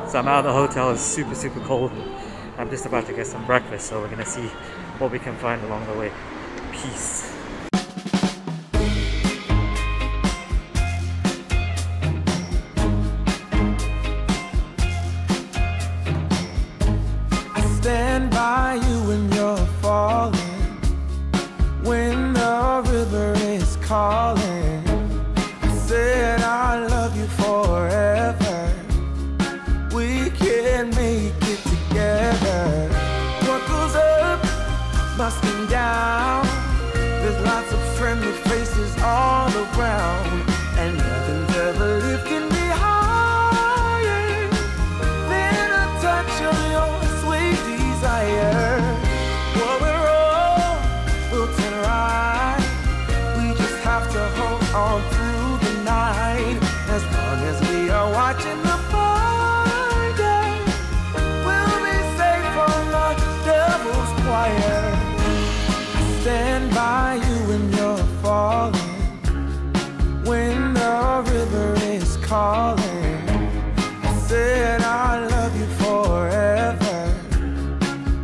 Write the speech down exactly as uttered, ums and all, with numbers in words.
So I'm out of the hotel, it's super super cold. I'm just about to get some breakfast, so we're gonna see what we can find along the way. Peace. I stand by you when you're falling, when the river is calling. I said I love you forever. We can make it together. What goes up must come down. There's lots of friendly faces all around, and nothing's ever lifting me higher than a touch of your sweet desire. Well, we're all built in right. We just have to hold on through the night. As long as we are watching the fire, we'll be safe from the devil's choir. I stand by you when you're falling,